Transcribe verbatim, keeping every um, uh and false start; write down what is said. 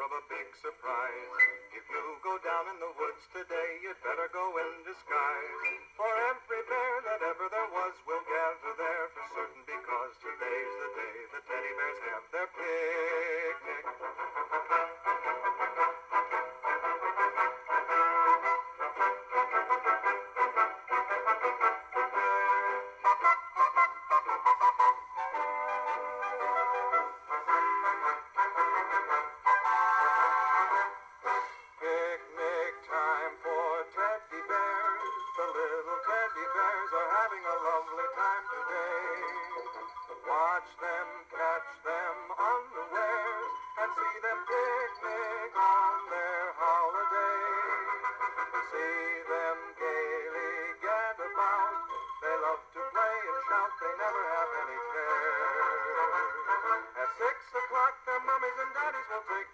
of a big surprise. If you go down in the woods today, you'd better go in disguise. For every bear that ever there was will gather there for certain, because today's the day the teddy bears have their picnic. Watch them, catch them unawares, and see them picnic on their holiday. See them gaily gad about, they love to play and shout, they never have any care. At six o'clock their mummies and daddies will take